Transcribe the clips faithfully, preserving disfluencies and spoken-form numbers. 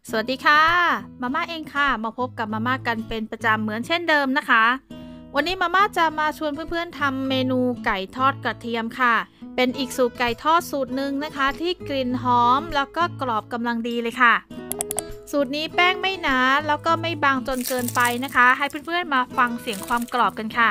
สวัสดีค่ะมาม่าเองค่ะมาพบกับมาม่ากันเป็นประจำเหมือนเช่นเดิมนะคะวันนี้มาม่าจะมาชวนเพื่อนๆทำเมนูไก่ทอดกระเทียมค่ะเป็นอีกสูตรไก่ทอดสูตรหนึ่งนะคะที่กลิ่นหอมแล้วก็กรอบกำลังดีเลยค่ะสูตรนี้แป้งไม่หนาแล้วก็ไม่บางจนเกินไปนะคะให้เพื่อนๆมาฟังเสียงความกรอบกันค่ะ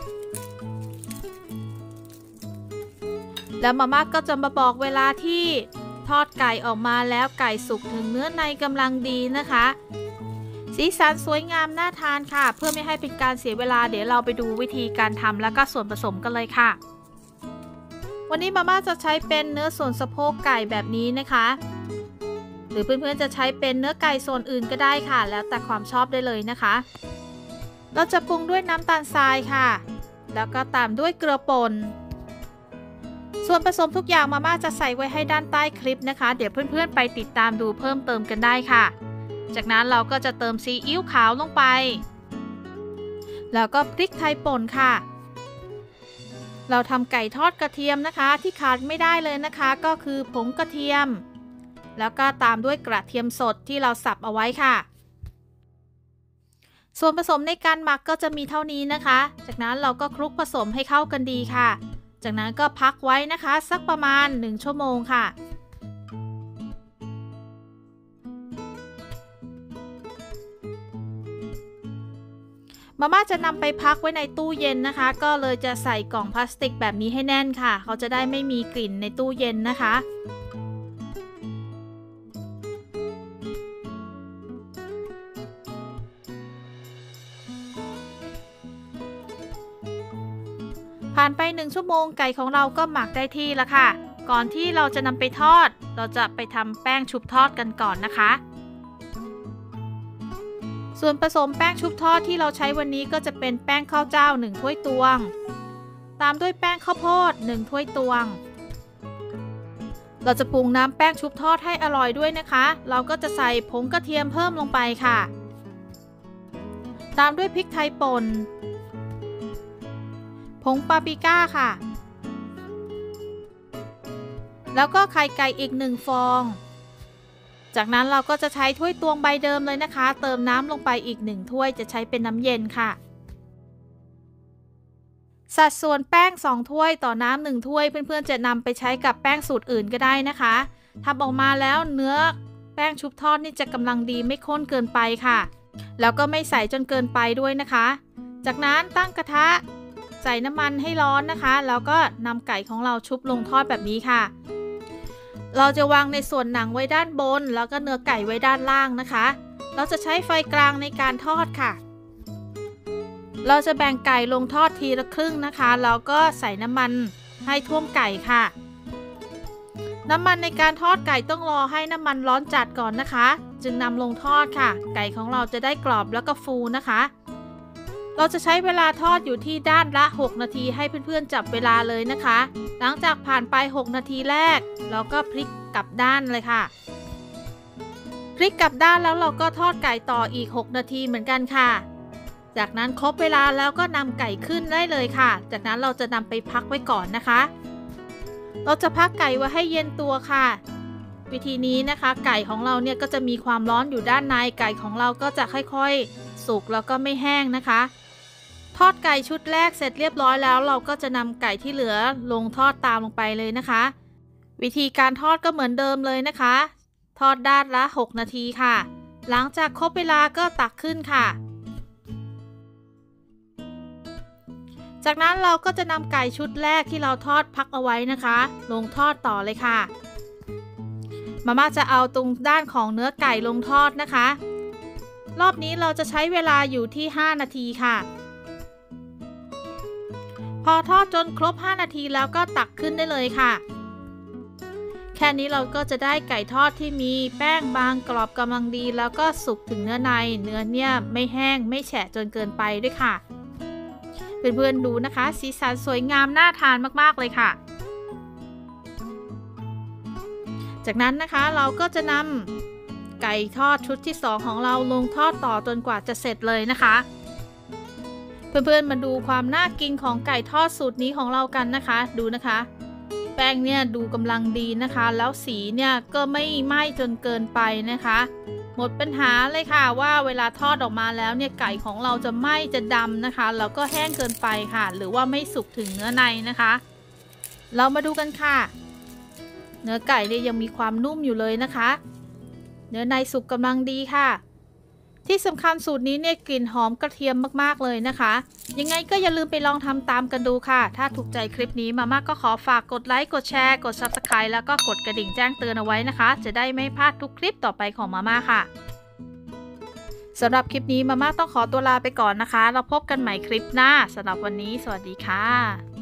แล้วมาม่าก็จะมาบอกเวลาที่ทอดไก่ออกมาแล้วไก่สุกถึงเนื้อในกำลังดีนะคะสีสันสวยงามน่าทานค่ะเพื่อไม่ให้เป็นการเสียเวลาเดี๋ยวเราไปดูวิธีการทำแล้วก็ส่วนผสมกันเลยค่ะวันนี้มาม่าจะใช้เป็นเนื้อส่วนสะโพกไก่แบบนี้นะคะหรือเพื่อนๆจะใช้เป็นเนื้อไก่ส่วนอื่นก็ได้ค่ะแล้วแต่ความชอบได้เลยนะคะเราจะปรุงด้วยน้ำตาลทรายค่ะแล้วก็ตามด้วยเกลือป่นส่วนผสมทุกอย่างมาม่าจะใส่ไว้ให้ด้านใต้คลิปนะคะเดี๋ยวเพื่อนๆไปติดตามดูเพิ่มเติมกันได้ค่ะจากนั้นเราก็จะเติมซีอิ๊วขาวลงไปแล้วก็พริกไทยป่นค่ะเราทำไก่ทอดกระเทียมนะคะที่ขาดไม่ได้เลยนะคะก็คือผงกระเทียมแล้วก็ตามด้วยกระเทียมสดที่เราสับเอาไว้ค่ะส่วนผสมในการหมักก็จะมีเท่านี้นะคะจากนั้นเราก็คลุกผสมให้เข้ากันดีค่ะจากนั้นก็พักไว้นะคะสักประมาณหนึ่งชั่วโมงค่ะมาม่าจะนำไปพักไว้ในตู้เย็นนะคะก็เลยจะใส่กล่องพลาสติกแบบนี้ให้แน่นค่ะเขาจะได้ไม่มีกลิ่นในตู้เย็นนะคะผ่านไปหนึ่งชั่วโมงไก่ของเราก็หมักได้ที่แล้วค่ะก่อนที่เราจะนำไปทอดเราจะไปทำแป้งชุบทอดกันก่อนนะคะส่วนผสมแป้งชุบทอดที่เราใช้วันนี้ก็จะเป็นแป้งข้าวเจ้าหนึ่งถ้วยตวงตามด้วยแป้งข้าวโพดหนึ่งถ้วยตวงเราจะปรุงน้ำแป้งชุบทอดให้อร่อยด้วยนะคะเราก็จะใส่ผงกระเทียมเพิ่มลงไปค่ะตามด้วยพริกไทยป่นผงปาปริก้าค่ะแล้วก็ไข่ไก่อีกหนึ่งฟองจากนั้นเราก็จะใช้ถ้วยตวงใบเดิมเลยนะคะเติมน้ำลงไปอีกหนึ่งถ้วยจะใช้เป็นน้ำเย็นค่ะสัดส่วนแป้งสองถ้วยต่อน้ำหนึ่งถ้วยเพื่อนๆจะนำไปใช้กับแป้งสูตรอื่นก็ได้นะคะทำออกมาแล้วเนื้อแป้งชุบทอดนี่จะกำลังดีไม่ข้นเกินไปค่ะแล้วก็ไม่ใสจนเกินไปด้วยนะคะจากนั้นตั้งกระทะใส่น้ำมันให้ร้อนนะคะแล้วก็นำไก่ของเราชุบลงทอดแบบนี้ค่ะเราจะวางในส่วนหนังไว้ด้านบนแล้วก็เนื้อไก่ไว้ด้านล่างนะคะเราจะใช้ไฟกลางในการทอดค่ะเราจะแบ่งไก่ลงทอดทีละครึ่งนะคะแล้วก็ใส่น้ำมันให้ท่วมไก่ค่ะน้ำมันในการทอดไก่ต้องรอให้น้ำมันร้อนจัดก่อนนะคะจึงนำลงทอดค่ะไก่ของเราจะได้กรอบแล้วก็ฟูนะคะเราจะใช้เวลาทอดอยู่ที่ด้านละหกนาทีให้เพื่อนๆจับเวลาเลยนะคะหลังจากผ่านไปหกนาทีแรกเราก็พลิกกลับด้านเลยค่ะพลิกกลับด้านแล้วเราก็ทอดไก่ต่ออีกหกนาทีเหมือนกันค่ะจากนั้นครบเวลาแล้วก็นำไก่ขึ้นได้เลยค่ะจากนั้นเราจะนำไปพักไว้ก่อนนะคะเราจะพักไก่ไว้ให้เย็นตัวค่ะวิธีนี้นะคะไก่ของเราเนี่ยก็จะมีความร้อนอยู่ด้านในไก่ของเราก็จะค่อยๆสุกแล้วก็ไม่แห้งนะคะทอดไก่ชุดแรกเสร็จเรียบร้อยแล้วเราก็จะนำไก่ที่เหลือลงทอดตามลงไปเลยนะคะวิธีการทอดก็เหมือนเดิมเลยนะคะทอดด้านละหกนาทีค่ะหลังจากครบเวลาก็ตักขึ้นค่ะจากนั้นเราก็จะนำไก่ชุดแรกที่เราทอดพักเอาไว้นะคะลงทอดต่อเลยค่ะมาม่าจะเอาตรงด้านของเนื้อไก่ลงทอดนะคะรอบนี้เราจะใช้เวลาอยู่ที่ห้านาทีค่ะพอทอดจนครบห้านาทีแล้วก็ตักขึ้นได้เลยค่ะแค่นี้เราก็จะได้ไก่ทอดที่มีแป้งบางกรอบกำลังดีแล้วก็สุกถึงเนื้อในเนื้อเนี่ยไม่แห้งไม่แฉะจนเกินไปด้วยค่ะเพื่อนๆดูนะคะสีสันสวยงามน่าทานมากๆเลยค่ะจากนั้นนะคะเราก็จะนำไก่ทอดชุดที่สองของเราลงทอดต่อจนกว่าจะเสร็จเลยนะคะเพื่อนๆมาดูความน่ากินของไก่ทอดสูตรนี้ของเรากันนะคะดูนะคะแป้งเนี่ยดูกำลังดีนะคะแล้วสีเนี่ยก็ไม่ไหม้จนเกินไปนะคะหมดปัญหาเลยค่ะว่าเวลาทอดออกมาแล้วเนี่ยไก่ของเราจะไหม้จะดำนะคะแล้วก็แห้งเกินไปค่ะหรือว่าไม่สุกถึงเนื้อในนะคะเรามาดูกันค่ะเนื้อไก่เนี่ยยังมีความนุ่มอยู่เลยนะคะเนื้อในสุกกำลังดีค่ะที่สำคัญสูตรนี้เนี่ยกลิ่นหอมกระเทียมมากๆเลยนะคะยังไงก็อย่าลืมไปลองทำตามกันดูค่ะถ้าถูกใจคลิปนี้มาม่าก็ขอฝากกดไลค์กดแชร์กด ซับสไครบ์ แล้วก็กดกระดิ่งแจ้งเตือนเอาไว้นะคะจะได้ไม่พลาดทุกคลิปต่อไปของมาม่าค่ะสำหรับคลิปนี้มาม่าต้องขอตัวลาไปก่อนนะคะเราพบกันใหม่คลิปหน้าสำหรับวันนี้สวัสดีค่ะ